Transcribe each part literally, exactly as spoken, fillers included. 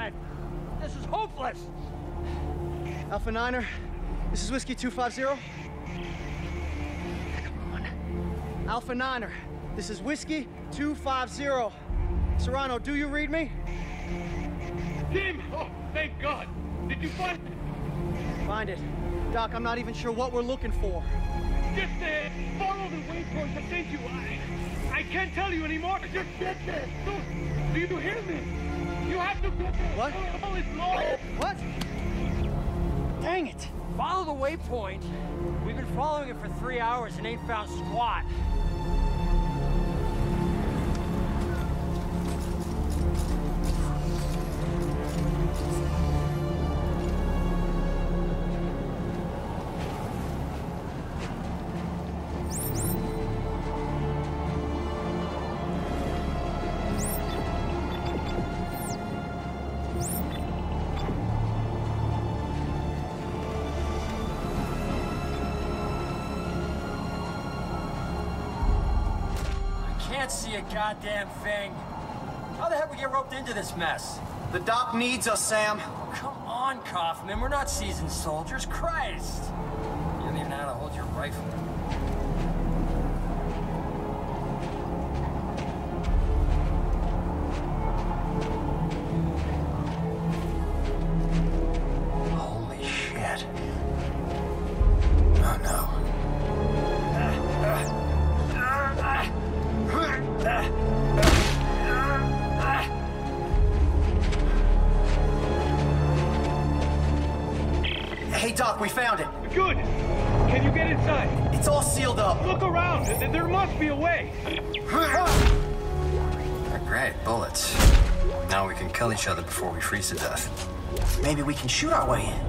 alive. This is hopeless. Alpha Niner, this is Whiskey two five zero. Come on. Alpha Niner, this is Whiskey two five zero. Serrano, do you read me? Tim! Oh, thank God! Did you find it? Find it. Doc, I'm not even sure what we're looking for. Just uh, follow the waypoint I sent you. I, I can't tell you anymore. Just get there. Do, do you hear me? You have to get there. What? Oh, it's long. What? Dang it. Follow the waypoint. We've been following it for three hours and ain't found squat. Can't see a goddamn thing. How the heck we get roped into this mess? The doc needs us, Sam. Oh, come on, Kaufman. We're not seasoned soldiers. Christ. You don't even know how to hold your rifle. Holy shit. Oh no. Hey, Doc, we found it. Good. Can you get inside? It's all sealed up. Look around. There there must be a way. Great, bullets. Now we can kill each other before we freeze to death. Maybe we can shoot our way in.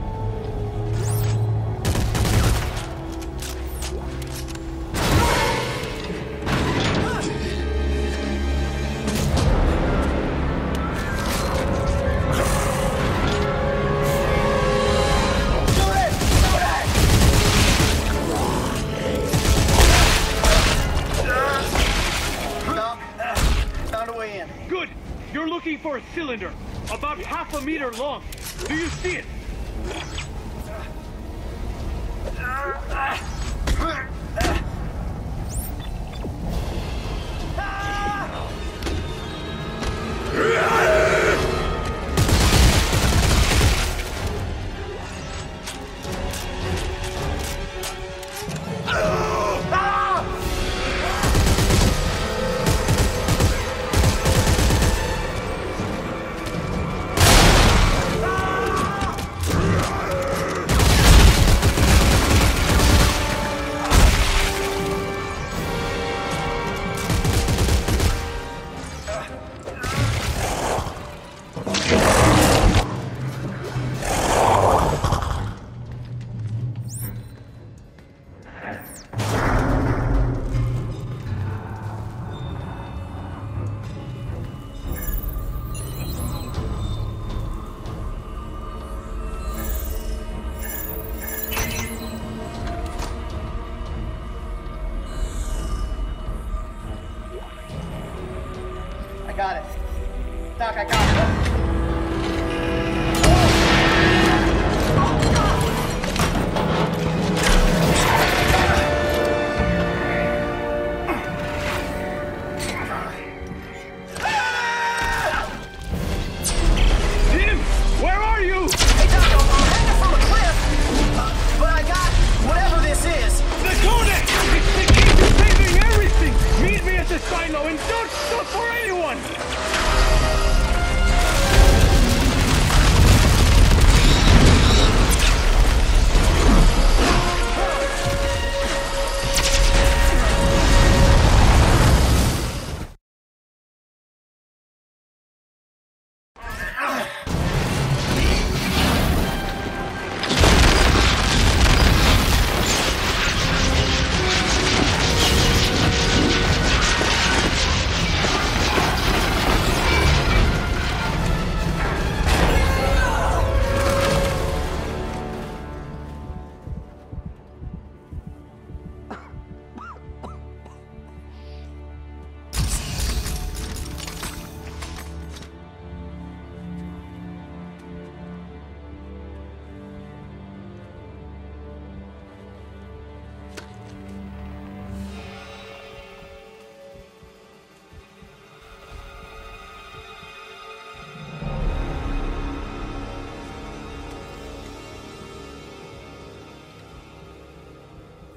Good. You're looking for a cylinder, about half a meter long. Do you see it? I got it. Doc, I got it. Tim, where are you? Hey, Doc, I'm hanging from a cliff, uh, but I got whatever this is. The codex! It's the key to saving everything! Meet me at the silo and don't stop for anyone!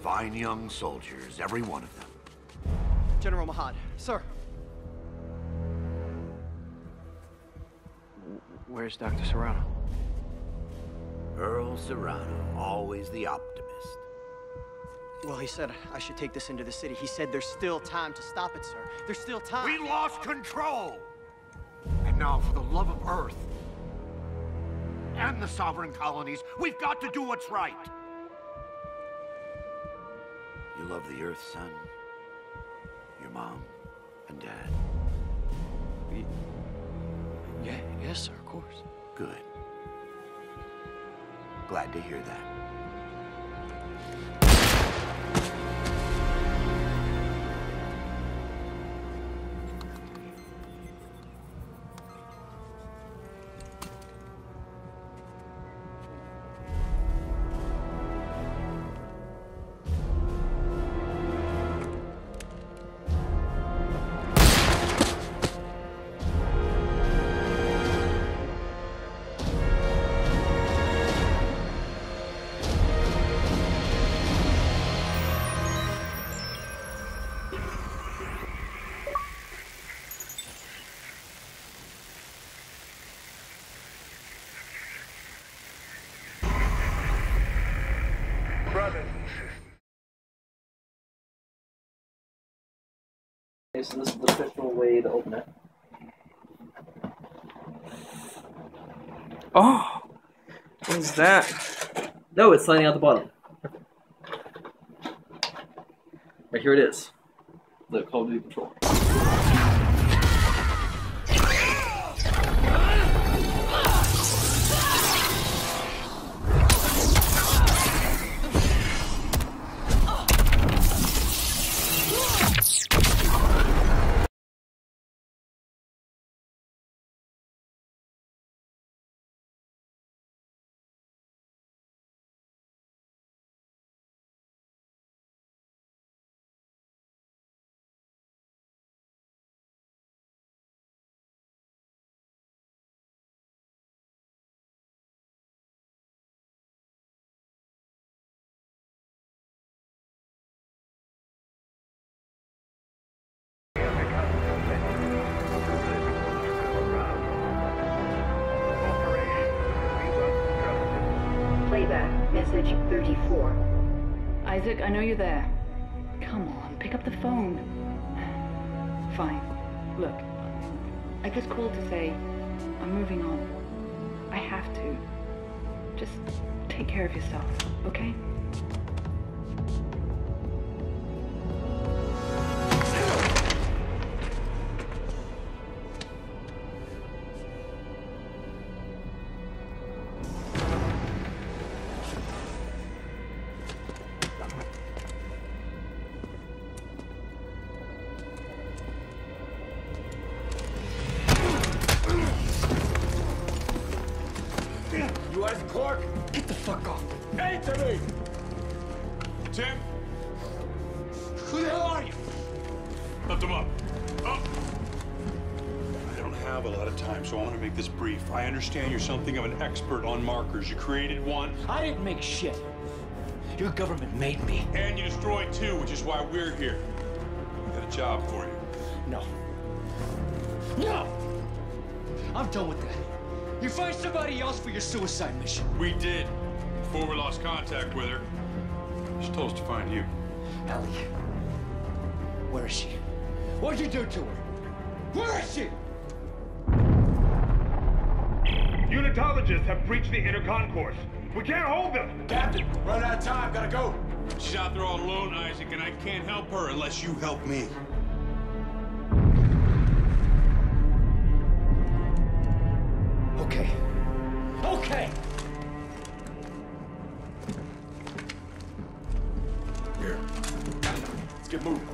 Fine young soldiers, every one of them. General Mahad, sir. Where's Doctor Serrano? Earl Serrano, always the optimist. Well, he said I should take this into the city. He said there's still time to stop it, sir. There's still time. We lost control! And now, for the love of Earth and the sovereign colonies, we've got to do what's right. You love the Earth, son? Your mom and dad? Y yeah, yes, sir, of course. Good. Glad to hear that. Okay, so this is the official way to open it. Oh! What is that? No, it's sliding out the bottom. Right, here it is. The Call of Duty control. Playback, message thirty-four. Isaac, I know you're there. Come on, pick up the phone. Fine. Look, I just called to say I'm moving on. I have to. Just take care of yourself, okay? You as Clark? Get the fuck off. Answer me! Tim? Who the hell are you? Lift him up. Up! I don't have a lot of time, so I want to make this brief. I understand you're something of an expert on markers. You created one. I didn't make shit. Your government made me. And you destroyed two, which is why we're here. We got a job for you. No. No! I'm done with that. You find somebody else for your suicide mission. We did. Before we lost contact with her. She told us to find you. Ellie. Where is she? What'd you do to her? Where is she? Unitologists have breached the inner concourse. We can't hold them. Captain, run out of time. Gotta go. She's out there all alone, Isaac, and I can't help her unless you help me. Okay. Okay! Here. Let's get moving.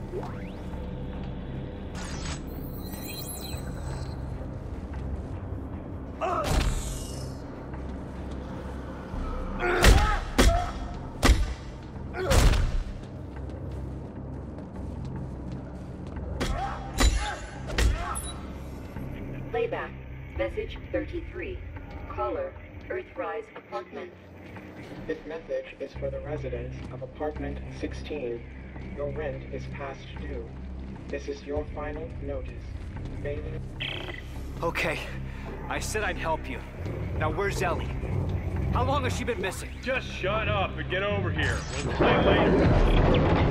Playback. Message thirty-three. Caller, Earthrise Apartment. This message is for the residents of Apartment sixteen. Your rent is past due. This is your final notice. Bailey. Okay, I said I'd help you. Now where's Ellie? How long has she been missing? Just shut up and get over here. We'll play later.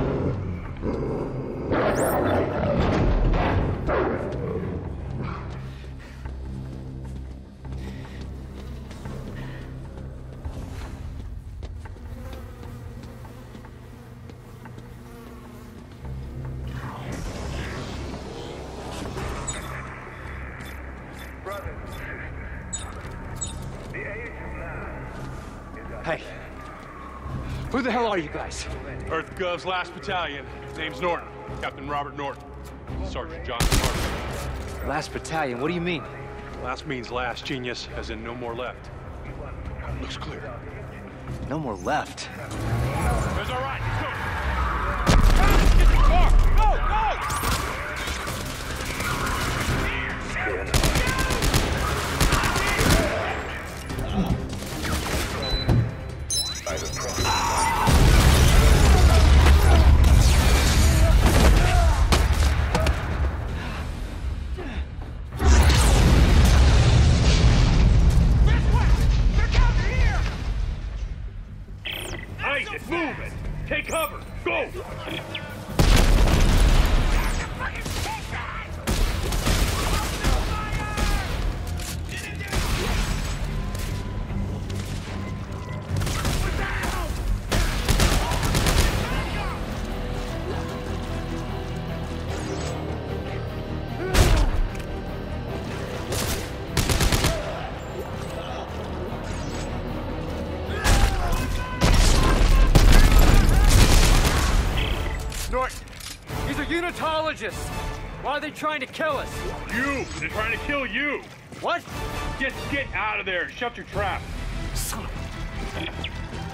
Hey, who the hell are you guys? Earth Gov's last battalion. Name's Norton. Captain Robert Norton. Sergeant John Carter. Last battalion, what do you mean? Last means last, genius, as in no more left. Looks clear. No more left. That's all right, let's go! Get the car! Go, go! Isaac, move it! Take cover! Go! Norton, these are unitologists. Why are they trying to kill us? You! They're trying to kill you! What? Just get out of there and shut your trap. Son of a...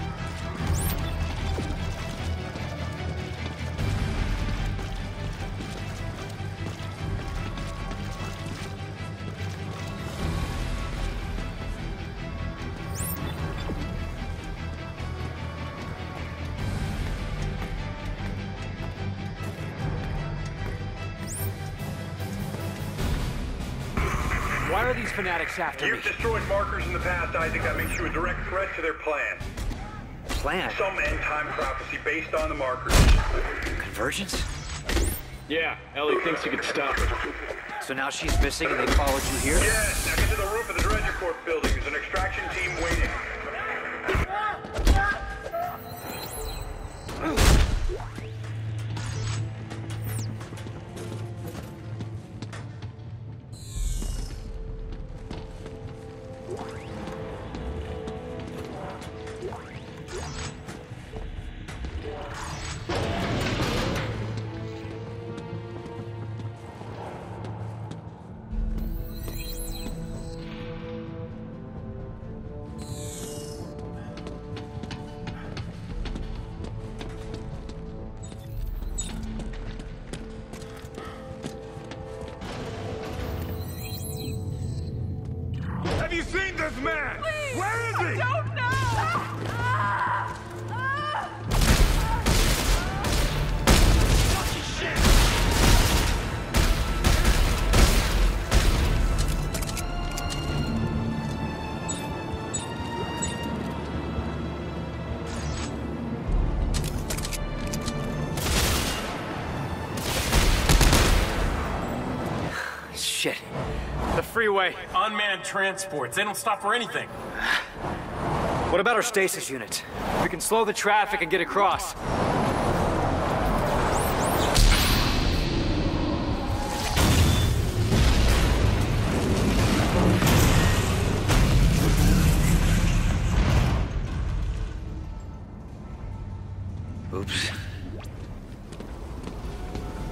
Why are these fanatics after You've me? destroyed markers in the past, Isaac. That makes you a direct threat to their plan. Plan? Some end-time prophecy based on the markers. Convergence? Yeah, Ellie thinks you can stop it. So now she's missing and they followed you here? Yes, now get to the roof of the Dredger Corp building. There's an extraction team waiting. Have you seen this man? Please, Where is he? I don't know! Shit. The freeway. Unmanned transports. They don't stop for anything. What about our stasis unit? We can slow the traffic and get across. Oops.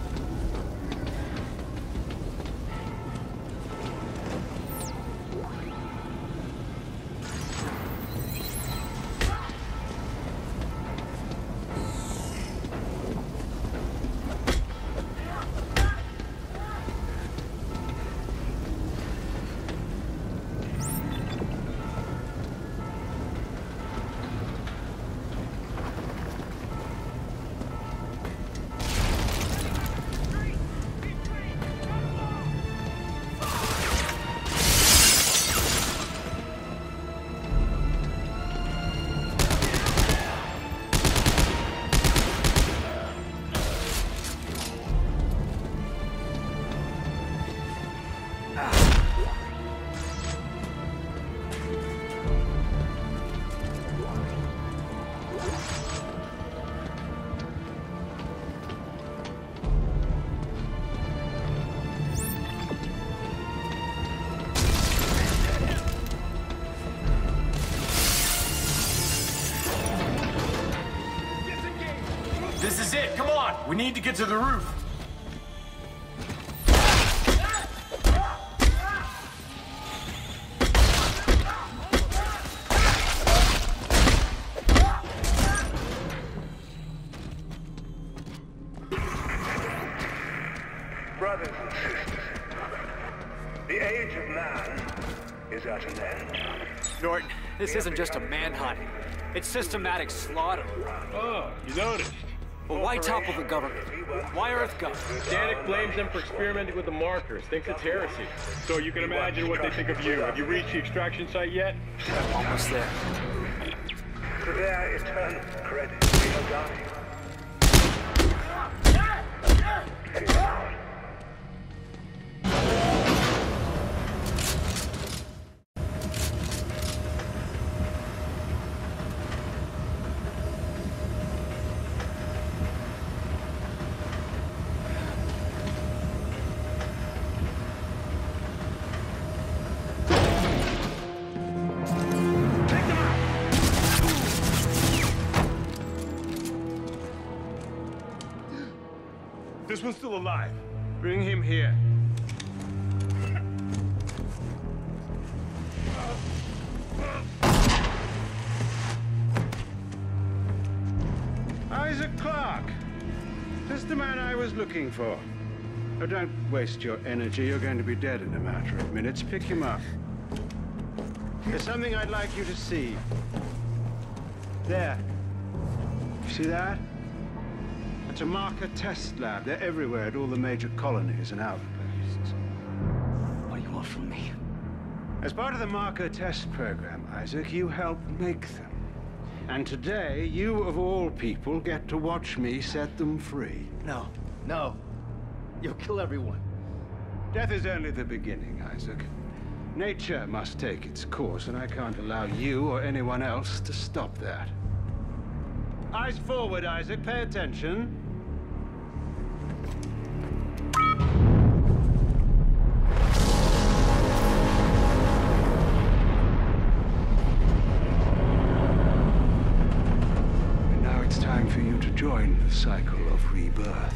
is it. Come on. We need to get to the roof. Brothers and sisters, the age of man is at an end. Norton, this isn't just a manhunt. It's systematic slaughter. Oh, you noticed. Well, why topple the government? Why Earth Gov? Danik blames them for experimenting with the markers, thinks it's heresy. So you can imagine what they think of you. Have you reached the extraction site yet? Almost there. To their eternal credit, we are dying. Fear not. This one's still alive. Bring him here. Isaac Clarke. This is the man I was looking for. Oh, don't waste your energy. You're going to be dead in a matter of minutes. Pick him up. There's something I'd like you to see. There. You see that? It's a marker test lab. They're everywhere at all the major colonies and outposts. What do you want from me? As part of the marker test program, Isaac, you helped make them. And today, you of all people get to watch me set them free. No, no. You'll kill everyone. Death is only the beginning, Isaac. Nature must take its course, and I can't allow you or anyone else to stop that. Eyes forward, Isaac. Pay attention. And now it's time for you to join the cycle of rebirth.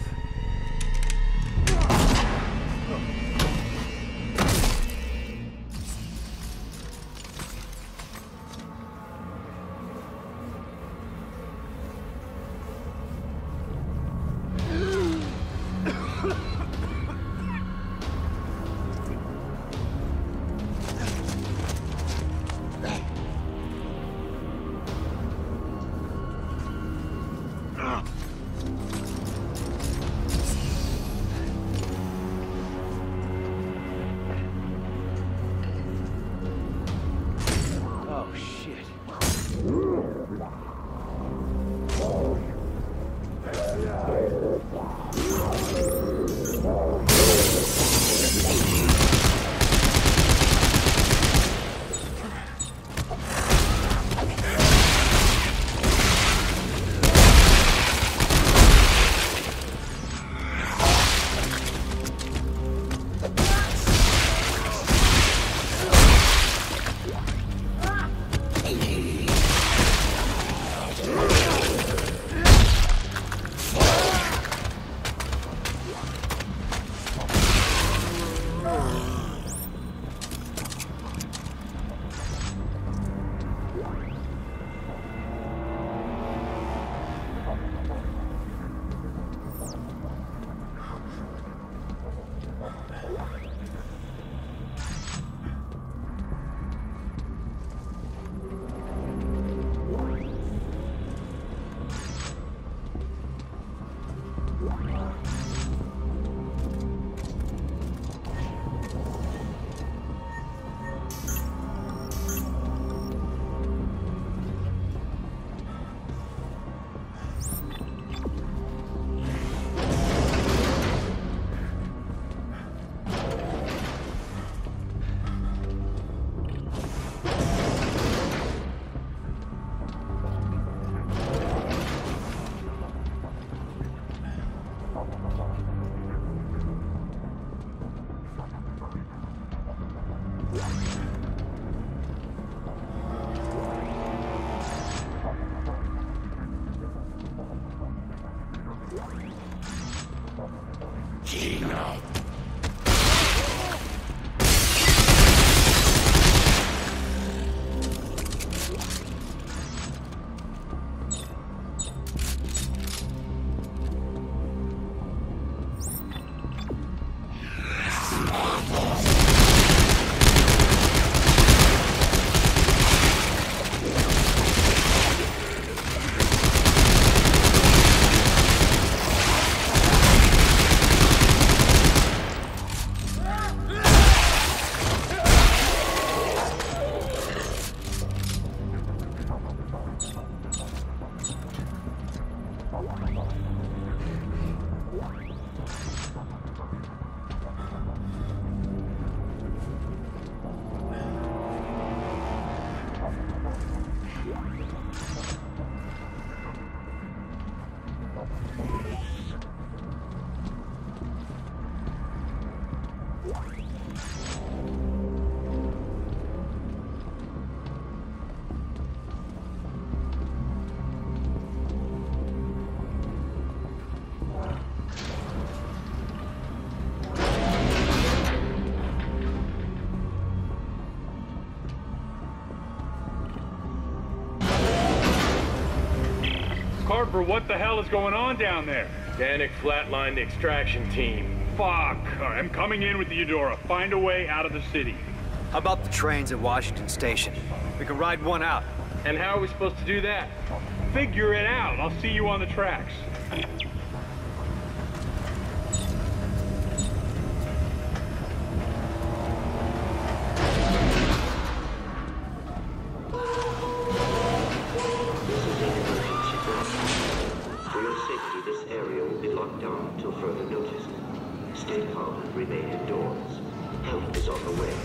card for what the hell is going on down there. Danik flatlined the extraction team. Fuck. All right, I'm coming in with the Eudora. Find a way out of the city. How about the trains at Washington Station? We can ride one out. And how are we supposed to do that? Figure it out. I'll see you on the tracks. For your safety, this area will be locked down until further notice. Stay calm and remain indoors. Help is on the way.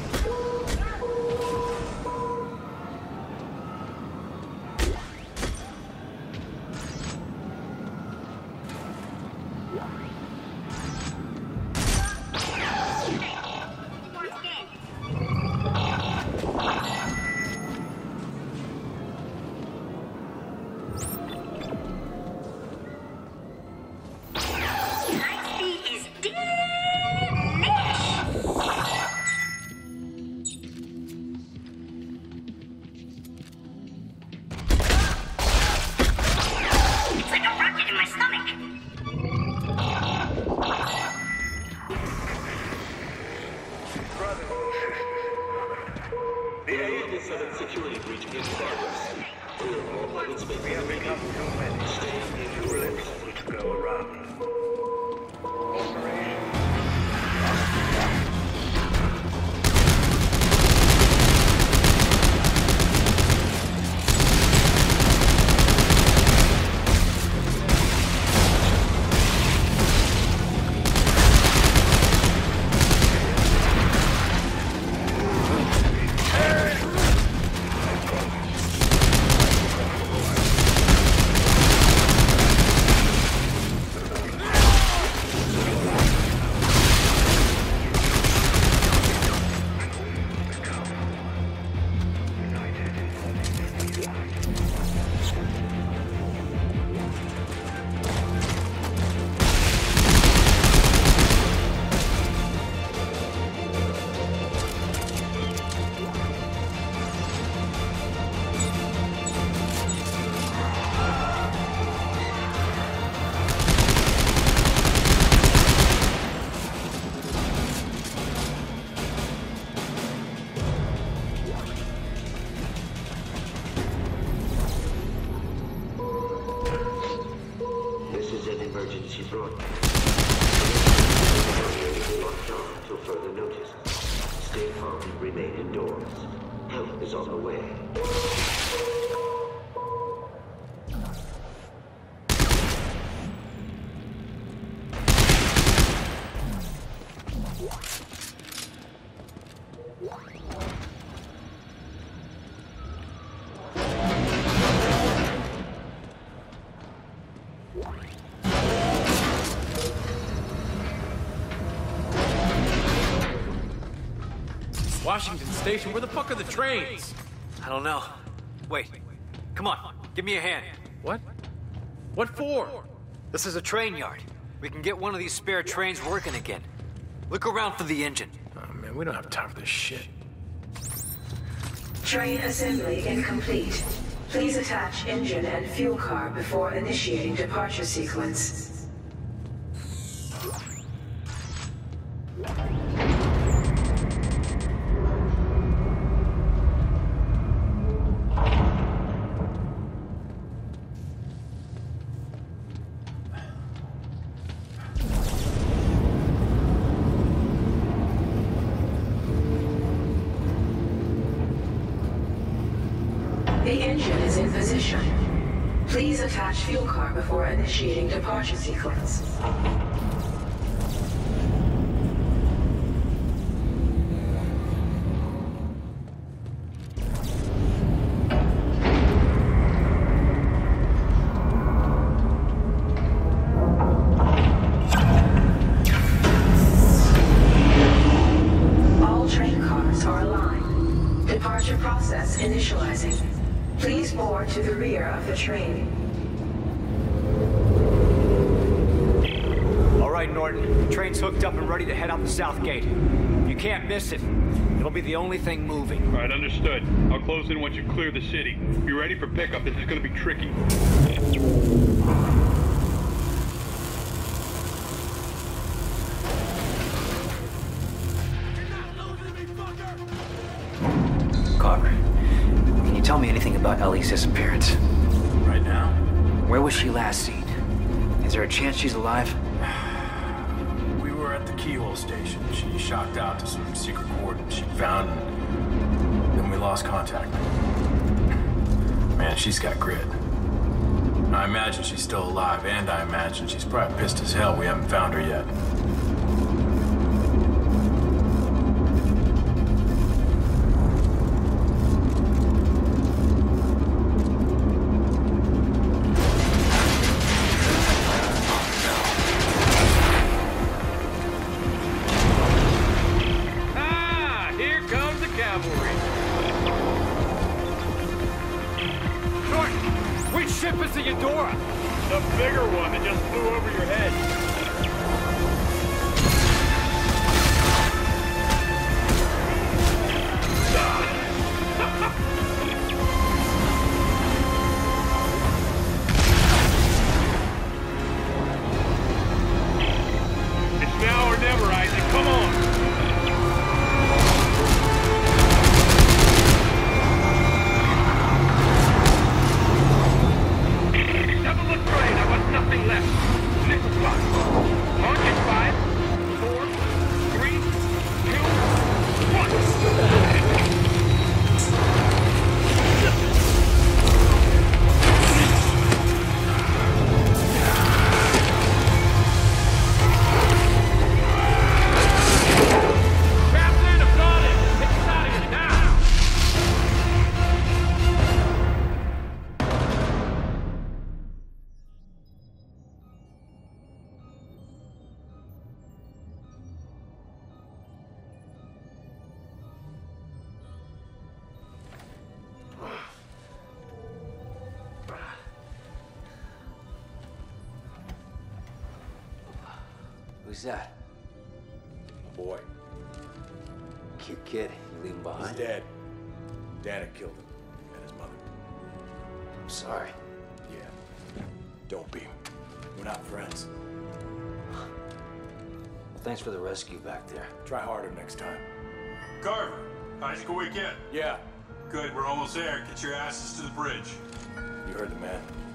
Washington Station? Where the fuck are the trains? I don't know. Wait. Come on. Give me a hand. What? What for? This is a train yard. We can get one of these spare trains working again. Look around for the engine. Oh, man, we don't have time for this shit. Train assembly incomplete. Please attach engine and fuel car before initiating departure sequence. The engine is in position. Please attach fuel car before initiating departure sequence. All train cars are aligned. Departure process initializing. Please board to the rear of the train. All right, Norton. Train's hooked up and ready to head out the south gate. You can't miss it. It'll be the only thing moving. All right, understood. I'll close in once you clear the city. Be ready for pickup. This is gonna be tricky. Carver, can you tell me anything about Ellie's disappearance? Right now? Where was she last seen? Is there a chance she's alive? We were at the keyhole station. She shocked out to some secret coordinates she found, and then we lost contact. Man, she's got grit. I imagine she's still alive, and I imagine she's probably pissed as hell we haven't found her yet. The bigger one that just flew over your head. It's now or never, Isaac. Come on. Nothing left. Missile spot. Launch in five, four, three, two, one. Captain, I've got it. Take us out of here now. Who's that? Boy. Cute kid. You leave him behind? He's dead. Dana killed him. And his mother. I'm sorry. Yeah. Don't be. We're not friends. Well, thanks for the rescue back there. Try harder next time. Carver, Isaac awake yet? Yeah. Good, we're almost there. Get your asses to the bridge. You heard the man.